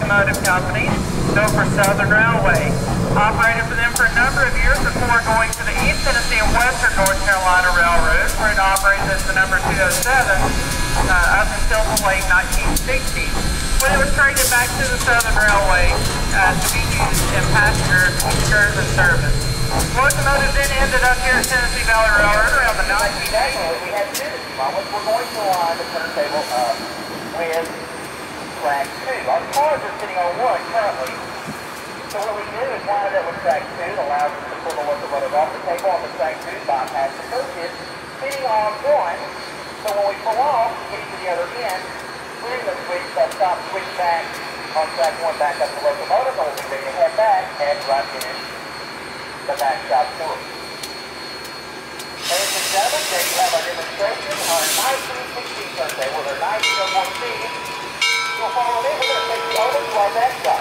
Locomotive Company, built for Southern Railway. Operated for them for a number of years before going to the East Tennessee and Western North Carolina Railroad, where it operated as the number 207 up until the late 1960s, when it was traded back to the Southern Railway to be used in passenger excursion service. Locomotive then ended up here at Tennessee Valley Railroad around the 1980s. We had two moments. We're going to line the turntable up with track 2. Our cars are sitting on 1 currently. So what we do is line it up with track 2. It allows us to pull the locomotive off the table on the track 2, bypass the coaches, sitting on 1. So when we pull off, getting to the other end, we're going to switch back on track 1 back up the locomotive, and we'll be ready to head back and right finish the back stop tour. Ladies and gentlemen, there you have our demonstration on a 1916 turntable. They're 1901 speed. You'll follow in. We're going to take you over to our back stop.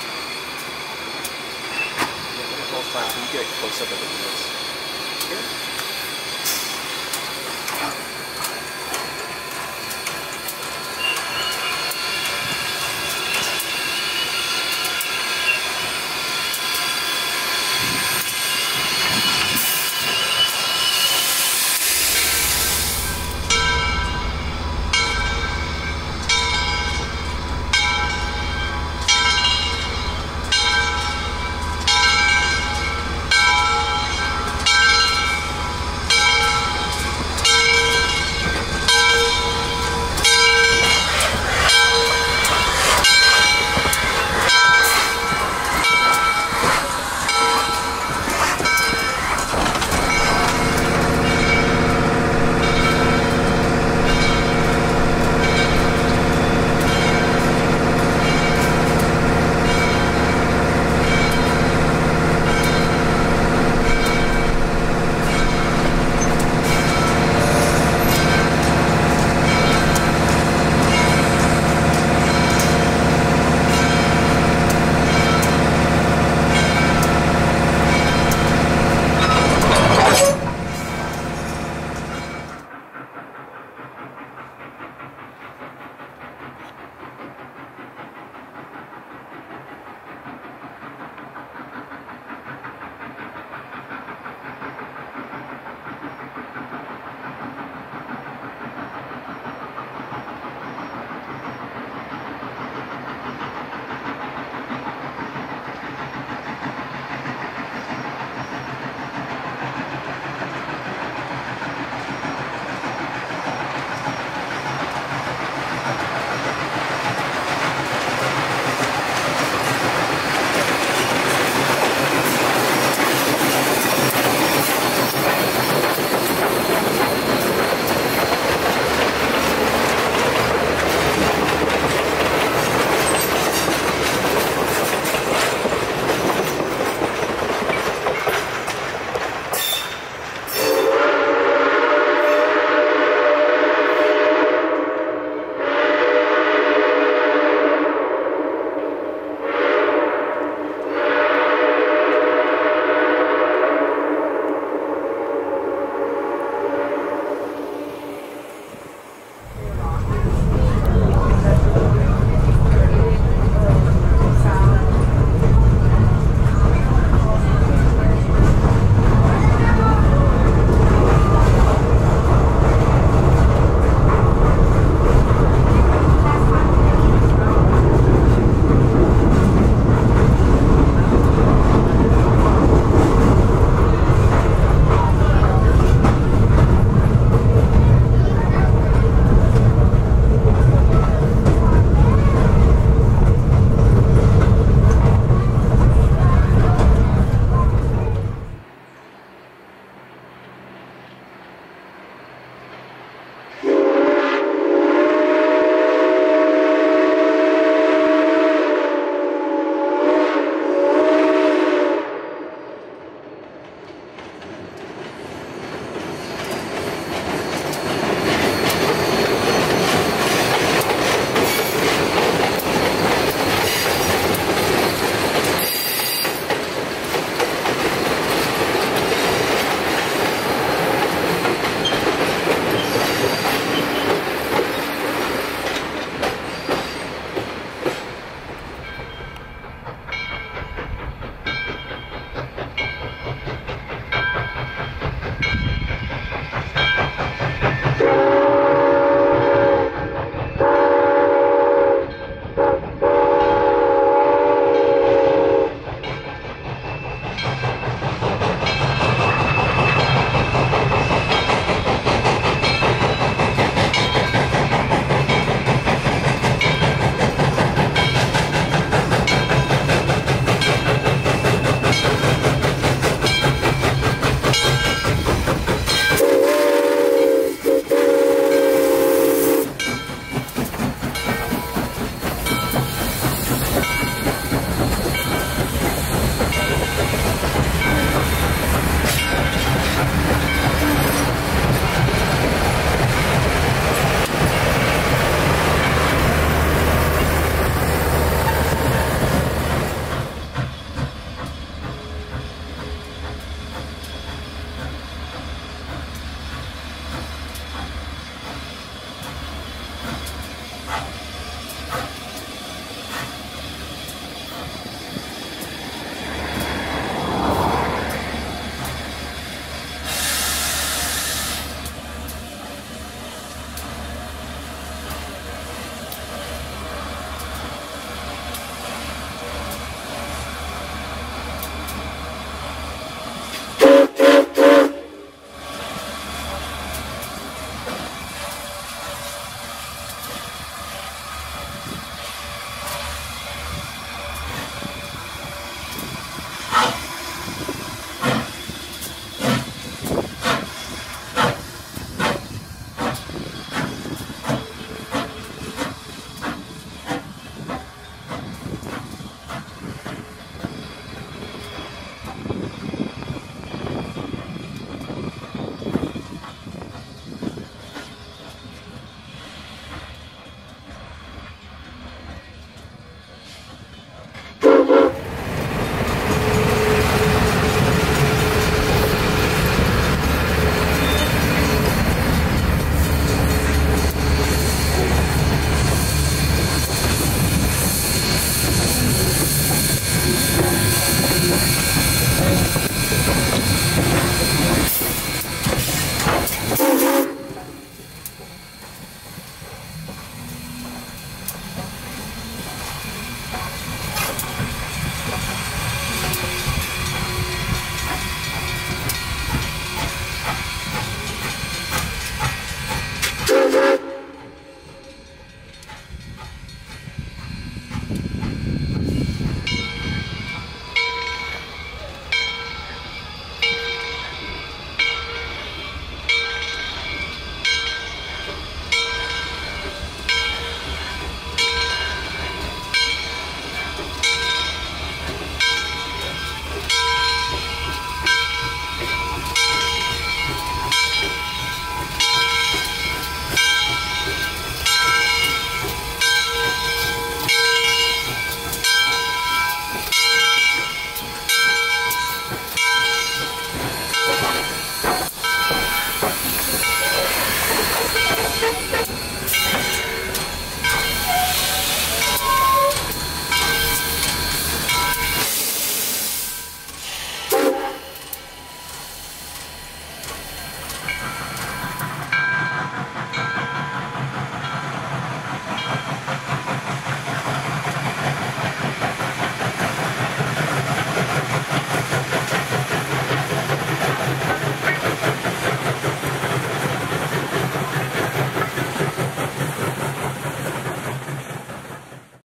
Can you get close up at the wheels? Here?